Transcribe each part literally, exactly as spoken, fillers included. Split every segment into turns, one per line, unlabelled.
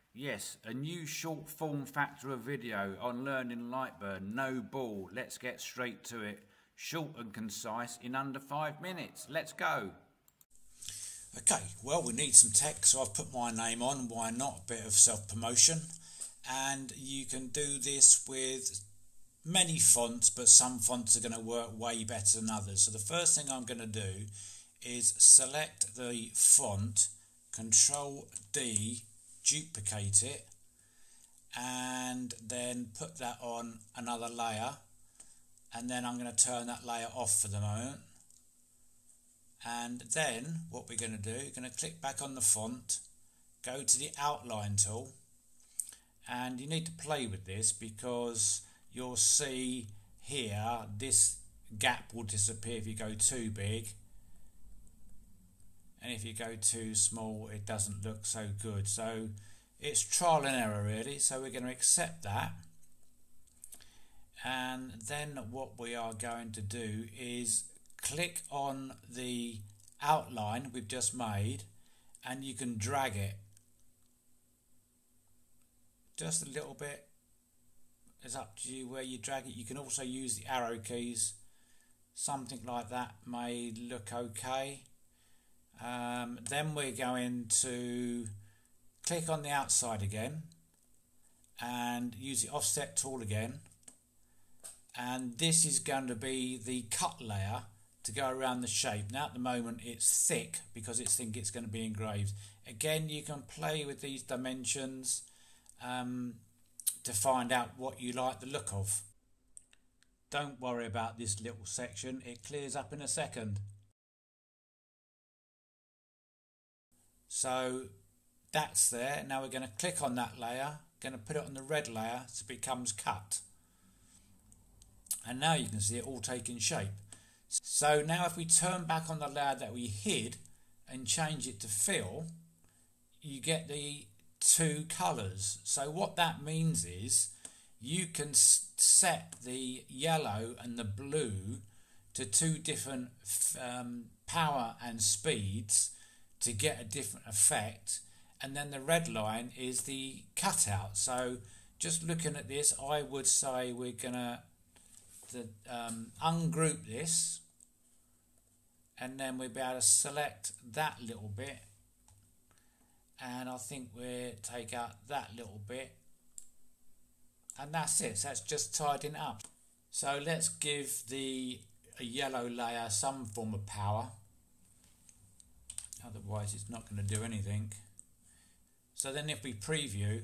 Yes, a new short form factor of video on learning Lightburn, no ball. Let's get straight to it. Short and concise in under five minutes. Let's go.
Okay, well, we need some text, so I've put my name on. Why not? A bit of self-promotion. And you can do this with many fonts, but some fonts are going to work way better than others. So the first thing I'm going to do is select the font, Control D, duplicate it, and then put that on another layer, and then I'm going to turn that layer off for the moment. And then what we're going to do, we're going to click back on the font, go to the outline tool, and you need to play with this because you'll see here this gap will disappear if you go too big, and if you go too small it doesn't look so good. So it's trial and error really, so we're going to accept that. And then what we are going to do is click on the outline we've just made, and you can drag it just a little bit. It's up to you where you drag it. You can also use the arrow keys. Something like that may look okay. Um, then we're going to click on the outside again and use the offset tool again, and this is going to be the cut layer to go around the shape. Now at the moment it's thick because it's think it's going to be engraved. Again, you can play with these dimensions um, to find out what you like the look of. Don't worry about this little section, it clears up in a second. So that's there. Now we're going to click on that layer, going to put it on the red layer so it becomes cut. And now you can see it all taking shape. So now if we turn back on the layer that we hid and change it to fill, you get the two colours. So what that means is you can set the yellow and the blue to two different um, power and speeds to get a different effect, and then the red line is the cutout. So just looking at this, I would say we're gonna to, um, ungroup this, and then we'll be able to select that little bit, and I think we'll take out that little bit, and that's it. So that's just tidying it up. So let's give the a yellow layer some form of power, otherwise it's not going to do anything. So then if we preview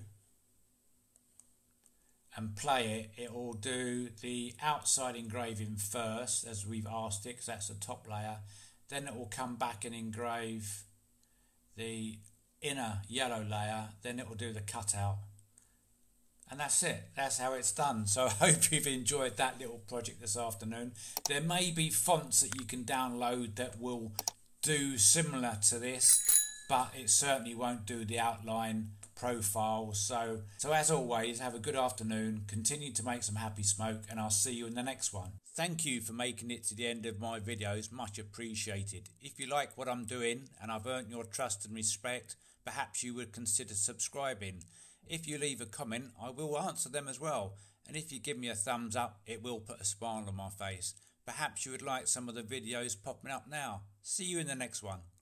and play it, it will do the outside engraving first as we've asked it, because that's the top layer. Then it will come back and engrave the inner yellow layer, then it will do the cutout, and that's it. That's how it's done. So I hope you've enjoyed that little project this afternoon. There may be fonts that you can download that will do similar to this, but it certainly won't do the outline profile. So, so as always, have a good afternoon, continue to make some happy smoke, and I'll see you in the next one. Thank you for making it to the end of my videos, much appreciated. If you like what I'm doing and I've earned your trust and respect, perhaps you would consider subscribing. If you leave a comment, I will answer them as well, and if you give me a thumbs up, it will put a smile on my face. Perhaps you would like some of the videos popping up now. See you in the next one.